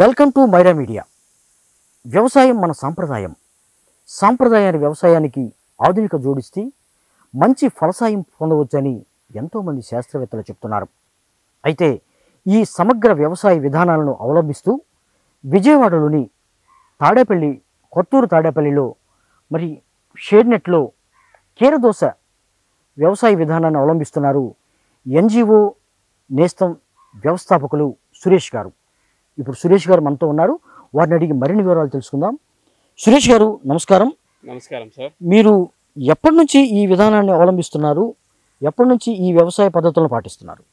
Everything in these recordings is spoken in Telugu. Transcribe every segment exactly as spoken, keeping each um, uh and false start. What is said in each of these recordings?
Welcome to Myra media. వ్యవసాయం మన సాంప్రదాయం. సాంప్రదాయాన్ని వ్యవసాయానికి ఆధునిక జోడిస్తే మంచి ఫలసాయం పొందవచ్చని ఎంతోమంది శాస్త్రవేత్తలు చెప్తున్నారు. అయితే ఈ సమగ్ర వ్యవసాయ విధానాలను అవలంబిస్తూ విజయవాడలోని తాడేపల్లి కొత్తూరు తాడేపల్లిలో మరి షేడ్ నెట్లో కీరదోస వ్యవసాయ విధానాన్ని అవలంబిస్తున్నారు ఎన్జిఓ నేస్తం వ్యవస్థాపకులు సురేష్ గారు. ఇప్పుడు సురేష్ గారు మనతో ఉన్నారు. వారిని అడిగి మరిన్ని వివరాలు తెలుసుకుందాం. సురేష్ గారు నమస్కారం. నమస్కారం సార్. మీరు ఎప్పటి నుంచి ఈ విధానాన్ని అవలంబిస్తున్నారు? ఎప్పటి నుంచి ఈ వ్యవసాయ పద్ధతులను పాటిస్తున్నారు?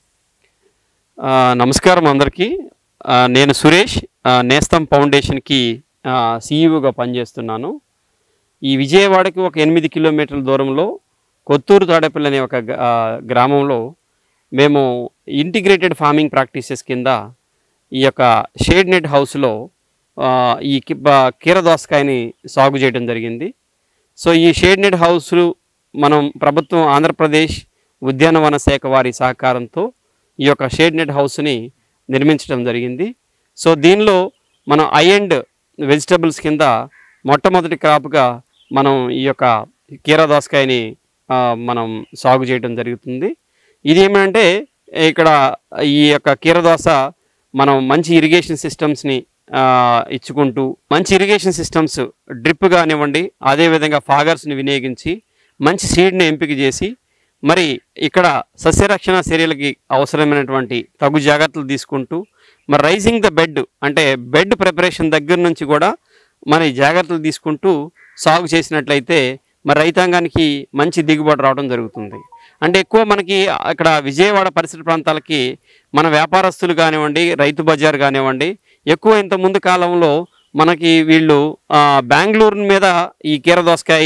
నమస్కారం అందరికీ. నేను సురేష్, నేస్తం ఫౌండేషన్కి సిఇఓగా పనిచేస్తున్నాను. ఈ విజయవాడకి ఒక ఎనిమిది కిలోమీటర్ల దూరంలో కొత్తూరు తాడేపల్లి అనే ఒక గ్రామంలో మేము ఇంటిగ్రేటెడ్ ఫార్మింగ్ ప్రాక్టీసెస్ కింద ఈ యొక్క షేడ్ నెట్ హౌస్లో ఈ కీరదోసకాయని సాగు చేయడం జరిగింది. సో ఈ షేడ్ నెట్ హౌస్ మనం ప్రభుత్వం ఆంధ్రప్రదేశ్ ఉద్యానవన శాఖ వారి సహకారంతో ఈ యొక్క షేడ్ నెట్ హౌస్ని నిర్మించడం జరిగింది. సో దీనిలో మనం ఐ అండ్ వెజిటబుల్స్ కింద మొట్టమొదటి క్రాప్గా మనం ఈ యొక్క కీరదోసకాయని మనం సాగు చేయడం జరుగుతుంది. ఇది ఏమంటే ఇక్కడ ఈ యొక్క కీరదోస మనం మంచి ఇరిగేషన్ సిస్టమ్స్ని ఇచ్చుకుంటూ మంచి ఇరిగేషన్ సిస్టమ్స్ డ్రిప్ కానివ్వండి, అదేవిధంగా ఫాగర్స్ని వినియోగించి మంచి సీడ్ని ఎంపిక చేసి మరి ఇక్కడ సస్యరక్షణ చర్యలకి అవసరమైనటువంటి తగు జాగ్రత్తలు తీసుకుంటూ మరి రైజింగ్ ద బెడ్ అంటే బెడ్ ప్రిపరేషన్ దగ్గర నుంచి కూడా మరి జాగ్రత్తలు తీసుకుంటూ సాగు చేసినట్లయితే మరి రైతాంగానికి మంచి దిగుబడి రావడం జరుగుతుంది. అంటే ఎక్కువ మనకి అక్కడ విజయవాడ పరిసర ప్రాంతాలకి మన వ్యాపారస్తులు కానివ్వండి, రైతు బజార్ కానివ్వండి, ఎక్కువ ఇంత ముందు కాలంలో మనకి వీళ్ళు బెంగళూరు మీద ఈ కీరదోసకాయ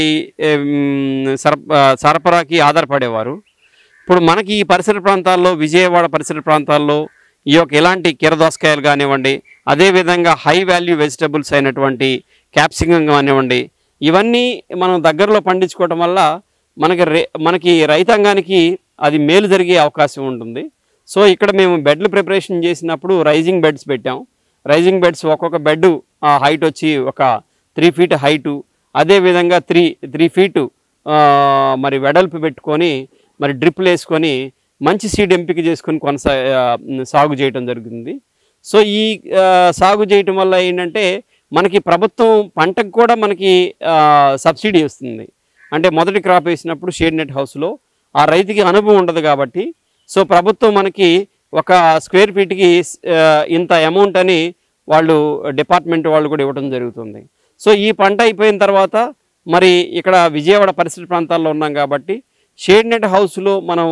సర సరఫరాకి ఆధారపడేవారు. ఇప్పుడు మనకి ఈ పరిసర ప్రాంతాల్లో విజయవాడ పరిసర ప్రాంతాల్లో ఈ యొక్క ఇలాంటి కీరదోసకాయలు కానివ్వండి, అదేవిధంగా హై వాల్యూ వెజిటబుల్స్ అయినటువంటి క్యాప్సికం కానివ్వండి, ఇవన్నీ మనం దగ్గరలో పండించుకోవటం వల్ల మనకి రే మనకి రైతాంగానికి అది మేలు జరిగే అవకాశం ఉంటుంది. సో ఇక్కడ మేము బెడ్లు ప్రిపరేషన్ చేసినప్పుడు రైజింగ్ బెడ్స్ పెట్టాం. రైజింగ్ బెడ్స్ ఒక్కొక్క బెడ్ హైట్ వచ్చి ఒక త్రీ ఫీట్ హైటు, అదేవిధంగా త్రీ త్రీ ఫీటు మరి వెడల్పు పెట్టుకొని మరి డ్రిప్లు వేసుకొని మంచి సీడ్ ఎంపిక చేసుకొని కొనసా సాగు చేయటం జరుగుతుంది. సో ఈ సాగు చేయటం వల్ల ఏంటంటే మనకి ప్రభుత్వం పంటకు కూడా మనకి సబ్సిడీ వస్తుంది. అంటే మొదటి క్రాప్ వేసినప్పుడు షేడ్ నెట్ హౌస్లో ఆ రైతుకి అనుభవం ఉండదు కాబట్టి సో ప్రభుత్వం మనకి ఒక స్క్వేర్ ఫీట్కి ఇంత అమౌంట్ అని వాళ్ళు డిపార్ట్మెంట్ వాళ్ళు కూడా ఇవ్వడం జరుగుతుంది. సో ఈ పంట అయిపోయిన తర్వాత మరి ఇక్కడ విజయవాడ పరిసర ప్రాంతాల్లో ఉన్నాం కాబట్టి షేడ్ నెట్ హౌస్లో మనం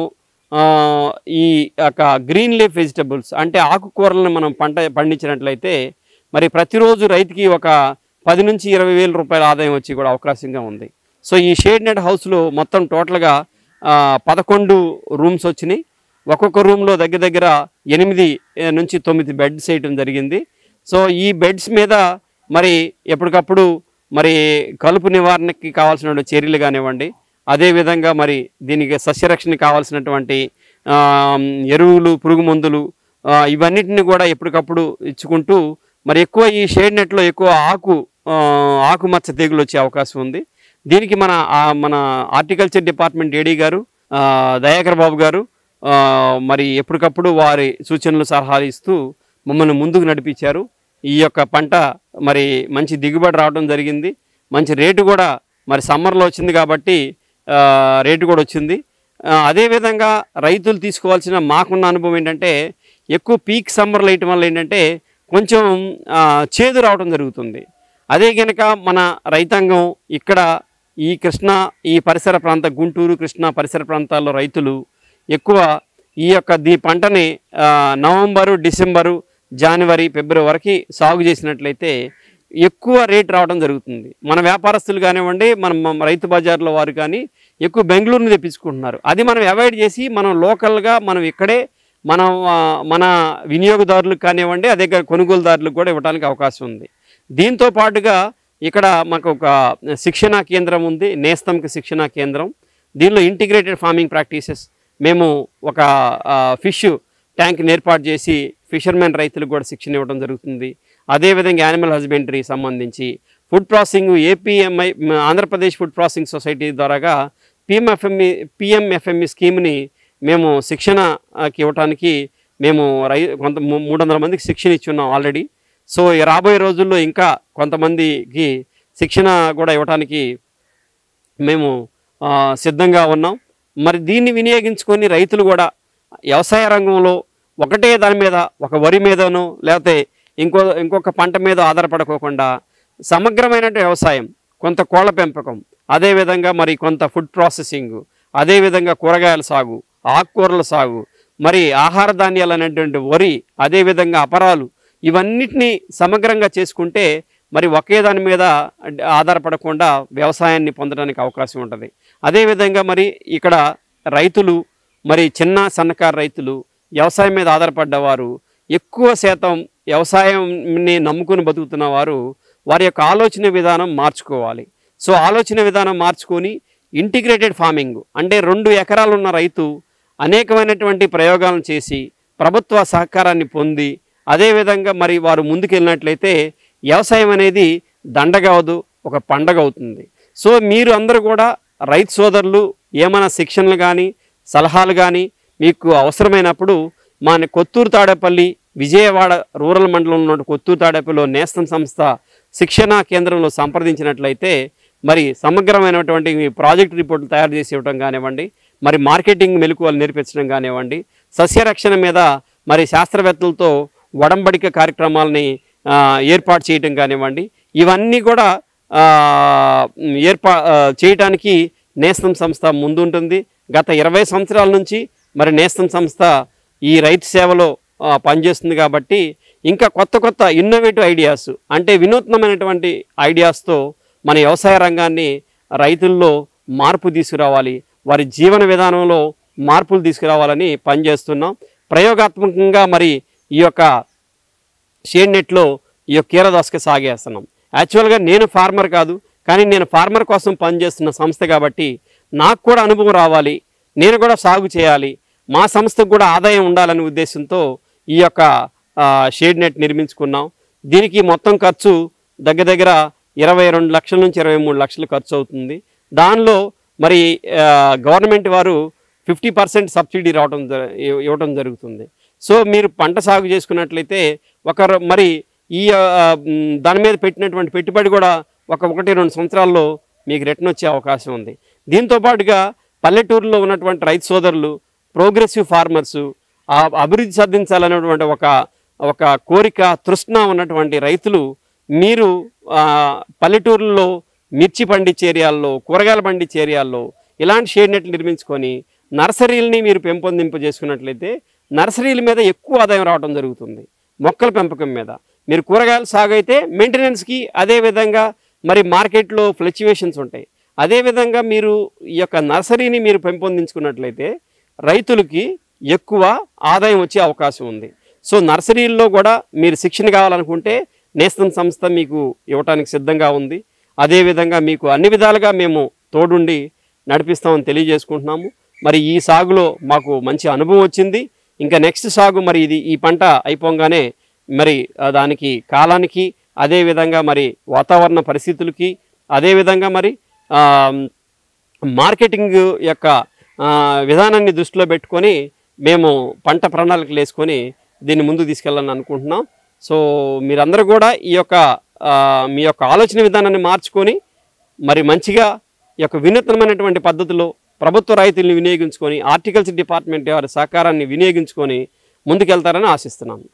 ఈ యొక్క గ్రీన్ లీఫ్ వెజిటబుల్స్ అంటే ఆకుకూరలను మనం పంట పండించినట్లయితే మరి ప్రతిరోజు రైతుకి ఒక పది నుంచి ఇరవై వేల రూపాయల ఆదాయం వచ్చి కూడా అవకాశంగా ఉంది. సో ఈ షేడ్ నెట్ హౌస్లో మొత్తం టోటల్గా పదకొండు రూమ్స్ వచ్చినాయి. ఒక్కొక్క రూమ్లో దగ్గర దగ్గర ఎనిమిది నుంచి తొమ్మిది బెడ్స్ వేయటం జరిగింది. సో ఈ బెడ్స్ మీద మరి ఎప్పటికప్పుడు మరి కలుపు నివారణకి కావాల్సిన చర్యలు కానివ్వండి, అదేవిధంగా మరి దీనికి సస్యరక్షణకి కావాల్సినటువంటి ఎరువులు, పురుగు మందులు ఇవన్నిటిని కూడా ఎప్పటికప్పుడు ఇచ్చుకుంటూ మరి ఎక్కువ ఈ షేడ్ నెట్లో ఎక్కువ ఆకు ఆకుమచ్చ తెగులు వచ్చే అవకాశం ఉంది. దీనికి మన మన హార్టికల్చర్ డిపార్ట్మెంట్ ఏడీ గారు దయాకర్ బాబు గారు మరి ఎప్పటికప్పుడు వారి సూచనలు సలహాలు ఇస్తూ మమ్మల్ని ముందుకు నడిపించారు. ఈ యొక్క పంట మరి మంచి దిగుబడి రావడం జరిగింది. మంచి రేటు కూడా మరి సమ్మర్లో వచ్చింది కాబట్టి రేటు కూడా వచ్చింది. అదేవిధంగా రైతులు తీసుకోవాల్సిన మాకున్న అనుభవం ఏంటంటే ఎక్కువ పీక్ సమ్మర్లో వేయటం వల్ల ఏంటంటే కొంచెం చేదు రావడం జరుగుతుంది. అదే కనుక మన రైతాంగం ఇక్కడ ఈ కృష్ణా ఈ పరిసర ప్రాంత గుంటూరు కృష్ణా పరిసర ప్రాంతాల్లో రైతులు ఎక్కువ ఈ యొక్క దీ పంటని నవంబరు, డిసెంబరు, జనవరి, ఫిబ్రవరి వరకు సాగు చేసినట్లయితే ఎక్కువ రేట్ రావడం జరుగుతుంది. మన వ్యాపారస్తులు కానివ్వండి, మన రైతు బజార్లో వారు కానీ ఎక్కువ బెంగళూరుని తెప్పించుకుంటున్నారు. అది మనం అవాయిడ్ చేసి మనం లోకల్గా మనం ఇక్కడే మనం మన వినియోగదారులకు కానివ్వండి, అదే కొనుగోలుదారులకు కూడా ఇవ్వడానికి అవకాశం ఉంది. దీంతో పాటుగా ఇక్కడ మాకు ఒక శిక్షణా కేంద్రం ఉంది, నేస్తంకి శిక్షణా కేంద్రం. దీనిలో ఇంటిగ్రేటెడ్ ఫార్మింగ్ ప్రాక్టీసెస్ మేము ఒక ఫిష్ ట్యాంక్ని ఏర్పాటు చేసి ఫిషర్మెన్ రైతులకు కూడా శిక్షణ ఇవ్వడం జరుగుతుంది. అదేవిధంగా యానిమల్ హస్బెండరీ సంబంధించి food processing APMI Andhra Pradesh food processing society ద్వారాగా పిఎంఎఫ్ఎంఈ పిఎంఎఫ్ఎంఈ స్కీమ్ని మేము శిక్షణకి ఇవ్వడానికి మేము రై కొంత మూడు వందల మందికి శిక్షణ ఇచ్చున్నాం ఆల్రెడీ. సో రాబోయే రోజుల్లో ఇంకా కొంతమందికి శిక్షణ కూడా ఇవ్వడానికి మేము సిద్ధంగా ఉన్నాం. మరి దీన్ని వినియోగించుకొని రైతులు కూడా వ్యవసాయ రంగంలో ఒకటే దాని మీద ఒక వరి మీదనో లేకపోతే ఇంకో ఇంకొక పంట మీద ఆధారపడుకోకుండా సమగ్రమైన వ్యవసాయం, కొంత కోళ్ళ పెంపకం, అదేవిధంగా మరి కొంత ఫుడ్ ప్రాసెసింగ్, అదేవిధంగా కూరగాయల సాగు, ఆకుకూరల సాగు, మరి ఆహార ధాన్యాలు అనేటువంటి వరి, అదేవిధంగా అపరాలు, ఇవన్నిటినీ సమగ్రంగా చేసుకుంటే మరి ఒకే దాని మీద ఆధారపడకుండా వ్యవసాయాన్ని పొందడానికి అవకాశం ఉంటుంది. అదేవిధంగా మరి ఇక్కడ రైతులు మరి చిన్న సన్నకారు రైతులు వ్యవసాయం మీద ఆధారపడ్డవారు ఎక్కువ శాతం వ్యవసాయాన్ని నమ్ముకుని బతుకుతున్న వారు వారి యొక్క ఆలోచన విధానం మార్చుకోవాలి. సో ఆలోచన విధానం మార్చుకొని ఇంటిగ్రేటెడ్ ఫార్మింగ్ అంటే రెండు ఎకరాలు ఉన్న రైతు అనేకమైనటువంటి ప్రయోగాలను చేసి ప్రభుత్వ సహకారాన్ని పొంది అదేవిధంగా మరి వారు ముందుకెళ్ళినట్లయితే వ్యవసాయం అనేది దండగ అవదు, ఒక పండగ అవుతుంది. సో మీరు అందరూ కూడా రైతు సోదరులు ఏమైనా శిక్షణలు కానీ సలహాలు కానీ మీకు అవసరమైనప్పుడు మా కొత్తూరు తాడేపల్లి విజయవాడ రూరల్ మండలంలో ఉన్న కొత్తూరు తాడేపల్లిలో నేస్తం సంస్థ శిక్షణా కేంద్రంలో సంప్రదించినట్లయితే మరి సమగ్రమైనటువంటి ప్రాజెక్ట్ రిపోర్టులు తయారు చేసి ఇవ్వడం కానివ్వండి, మరి మార్కెటింగ్ మెలకువలు నేర్పించడం కానివ్వండి, సస్యరక్షణ మీద మరి శాస్త్రవేత్తలతో ఒడంబడిక కార్యక్రమాలని ఏర్పాటు చేయటం కానివ్వండి, ఇవన్నీ కూడా ఏర్పా చేయటానికి నేస్తం సంస్థ ముందుంటుంది. గత ఇరవై సంవత్సరాల నుంచి మరి నేస్తం సంస్థ ఈ రైతు సేవలో పనిచేస్తుంది కాబట్టి ఇంకా కొత్త కొత్త ఇన్నోవేటివ్ ఐడియాస్ అంటే వినూత్నమైనటువంటి ఐడియాస్తో మన వ్యవసాయ రంగాన్ని రైతుల్లో మార్పు తీసుకురావాలి, వారి జీవన విధానంలో మార్పులు తీసుకురావాలని పనిచేస్తున్నాం. ప్రయోగాత్మకంగా మరి ఈ యొక్క షేడ్ నెట్లో ఈ యొక్క కీరదోసక సాగేస్తున్నాం. యాక్చువల్గా నేను ఫార్మర్ కాదు, కానీ నేను ఫార్మర్ కోసం పనిచేస్తున్న సంస్థ కాబట్టి నాకు కూడా అనుభవం రావాలి, నేను కూడా సాగు చేయాలి, మా సంస్థకు కూడా ఆదాయం ఉండాలనే ఉద్దేశంతో ఈ యొక్క షేడ్ నెట్ నిర్మించుకున్నాం. దీనికి మొత్తం ఖర్చు దగ్గర దగ్గర ఇరవై రెండు లక్షల నుంచి ఇరవై మూడు లక్షలు ఖర్చు అవుతుంది. దానిలో మరి గవర్నమెంట్ వారు ఫిఫ్టీ పర్సెంట్ సబ్సిడీ రావడం ఇవ్వడం జరుగుతుంది. సో మీరు పంట సాగు చేసుకున్నట్లయితే ఒక మరి ఈ దాని మీద పెట్టినటువంటి పెట్టుబడి కూడా ఒక ఒకటి రెండు సంవత్సరాల్లో మీకు రిటర్న్ వచ్చే అవకాశం ఉంది. దీంతోపాటుగా పల్లెటూరులో ఉన్నటువంటి రైతు సోదరులు, ప్రోగ్రెసివ్ ఫార్మర్సు, అభివృద్ధి సాధించాలనేటువంటి ఒక ఒక కోరిక తృష్ణ ఉన్నటువంటి రైతులు మీరు పల్లెటూరులో మిర్చి పండించే ఏరియాల్లో, కూరగాయల పండించే ఏరియాల్లో ఇలాంటి షేడ్ నెట్లు నిర్మించుకొని నర్సరీలని మీరు పెంపొందింపు చేసుకున్నట్లయితే నర్సరీల మీద ఎక్కువ ఆదాయం రావడం జరుగుతుంది. మొక్కల పెంపకం మీద మీరు కూరగాయలు సాగు అయితే మెయింటెనెన్స్కి, అదేవిధంగా మరి మార్కెట్లో ఫ్లక్చువేషన్స్ ఉంటాయి. అదేవిధంగా మీరు ఈ యొక్క నర్సరీని మీరు పెంపొందించుకున్నట్లయితే రైతులకి ఎక్కువ ఆదాయం వచ్చే అవకాశం ఉంది. సో నర్సరీల్లో కూడా మీరు శిక్షణ కావాలనుకుంటే నేస్తం సంస్థ మీకు ఇవ్వడానికి సిద్ధంగా ఉంది. అదేవిధంగా మీకు అన్ని విధాలుగా మేము తోడుండి నడిపిస్తామని తెలియజేసుకుంటున్నాము. మరి ఈ సాగులో మాకు మంచి అనుభవం వచ్చింది. ఇంకా నెక్స్ట్ సాగు మరి ఇది ఈ పంట అయిపోగానే మరి దానికి కాలానికి, అదేవిధంగా మరి వాతావరణ పరిస్థితులకి, అదేవిధంగా మరి మార్కెటింగ్ యొక్క విధానాన్ని దృష్టిలో పెట్టుకొని మేము పంట ప్రణాళికలు వేసుకొని దీన్ని ముందుకు తీసుకెళ్ళాలని అనుకుంటున్నాం. సో మీరందరూ కూడా ఈ యొక్క మీ యొక్క ఆలోచన విధానాన్ని మార్చుకొని మరి మంచిగా ఈ యొక్క వినూత్నమైనటువంటి పద్ధతిలో ప్రభుత్వ రైతుల్ని వినియోగించుకొని హార్టికల్చర్ డిపార్ట్మెంట్ వారి సహకారాన్ని వినియోగించుకొని ముందుకెళ్తారని ఆశిస్తున్నాను.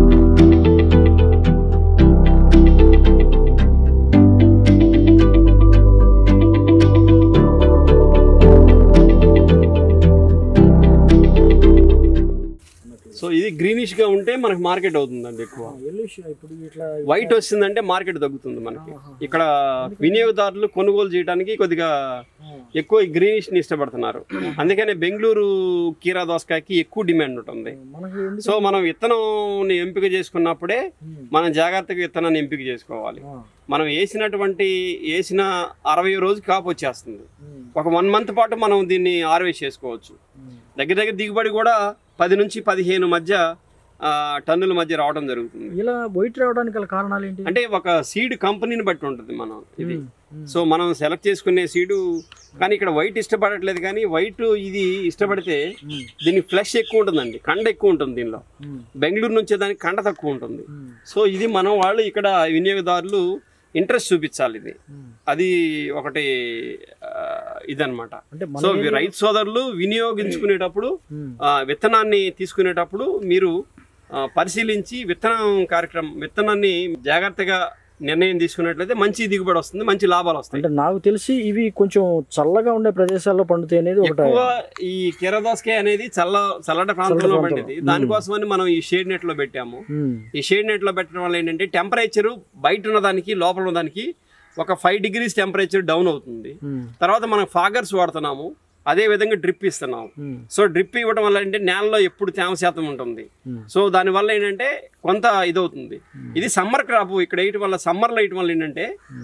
సో ఇది గ్రీనిష్గా ఉంటే మనకు మార్కెట్ అవుతుందండి. ఎక్కువ వైట్ వస్తుందంటే మార్కెట్ తగ్గుతుంది మనకి. ఇక్కడ వినియోగదారులు కొనుగోలు చేయడానికి కొద్దిగా ఎక్కువ గ్రీనిష్ని ఇష్టపడుతున్నారు. అందుకనే బెంగళూరు కీరా దోసకాయకి ఎక్కువ డిమాండ్ ఉంటుంది. సో మనం విత్తనం ఎంపిక చేసుకున్నప్పుడే మనం జాగ్రత్తగా విత్తనాన్ని ఎంపిక చేసుకోవాలి. మనం వేసినటువంటి వేసిన అరవై రోజు కాపు వచ్చేస్తుంది. ఒక వన్ మంత్ పాటు మనం దీన్ని హార్వెస్ట్ చేసుకోవచ్చు. దగ్గర దగ్గర దిగుబడి కూడా పది నుంచి పదిహేను మధ్య టన్నుల మధ్య రావడం జరుగుతుంది. ఇలా వైట్ రావడానికి గల కారణాలు ఏంటి అంటే ఒక సీడ్ కంపెనీని బట్టి ఉంటుంది మనం ఇది. సో మనం సెలెక్ట్ చేసుకునే సీడు, కానీ ఇక్కడ వైట్ ఇష్టపడట్లేదు, కానీ వైట్ ఇది ఇష్టపడితే దీనికి ఫ్లెష్ ఎక్కువ ఉంటుందండి, కండ ఎక్కువ ఉంటుంది దీనిలో. బెంగళూరు నుంచే దానికి కండ తక్కువ ఉంటుంది. సో ఇది మనం వాళ్ళు ఇక్కడ వినియోగదారులు ఇంట్రెస్ట్ చూపించాలి, ఇది అది ఒకటి ఇదనమాట. సో రైతు సోదరులు వినియోగించుకునేటప్పుడు విత్తనాన్ని తీసుకునేటప్పుడు మీరు పరిశీలించి విత్తనం కార్యక్రమం విత్తనాన్ని జాగ్రత్తగా నిర్ణయం తీసుకున్నట్లయితే మంచి దిగుబడి వస్తుంది, మంచి లాభాలు వస్తాయి. అంటే నాకు తెలిసి ఇవి కొంచెం చల్లగా ఉండే ప్రదేశాల్లో పండుతాయి అనేది ఎక్కువ. ఈ కీరదోసకాయ అనేది చల్ల చల్లటి ప్రాంతంలో పండేది, దానికోసమని మనం ఈ షేడ్ నెట్ లో పెట్టాము. ఈ షేడ్ నెట్ లో పెట్టడం వల్ల ఏంటంటే టెంపరేచర్ బయట ఉన్న దానికి లోపల ఉన్న దానికి ఒక ఫైవ్ డిగ్రీస్ టెంపరేచర్ డౌన్ అవుతుంది. తర్వాత మనం ఫాగర్స్ వాడుతున్నాము, అదే విధంగా డ్రిప్ ఇస్తున్నాం. సో డ్రిప్ ఇవ్వడం వల్ల ఏంటంటే నేలలో ఎప్పుడు తేమ శాతం ఉంటుంది. సో దానివల్ల ఏంటంటే కొంత ఇదవుతుంది. ఇది సమ్మర్ క్రాప్, ఇక్కడ వేయటం వల్ల సమ్మర్లో వేయటం వల్ల ఏంటంటే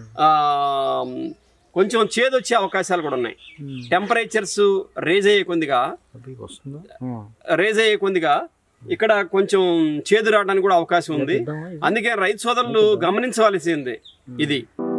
కొంచెం చేదు వచ్చే అవకాశాలు కూడా ఉన్నాయి. టెంపరేచర్స్ రేజ్ అయ్యే కొద్దిగా రేజ్ అయ్యే కొద్దిగా ఇక్కడ కొంచెం చేదు రావడానికి కూడా అవకాశం ఉంది. అందుకే రైతు సోదరులు గమనించవలసింది ఇది.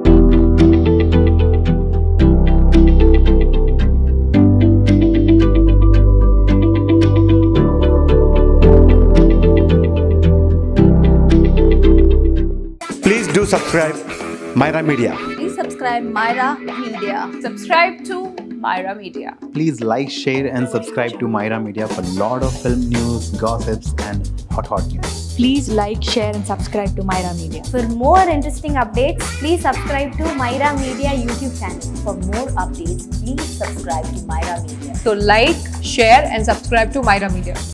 Please do subscribe Myra Media. Please subscribe Myra Media. Subscribe to Myra Media. Please like, share and subscribe to Myra Media for lot of film news, gossips and hot hot news. Please like, share and subscribe to Myra Media. For more interesting updates, please subscribe to Myra Media YouTube channel. For more updates, please subscribe to Myra Media. So like, share and subscribe to Myra Media.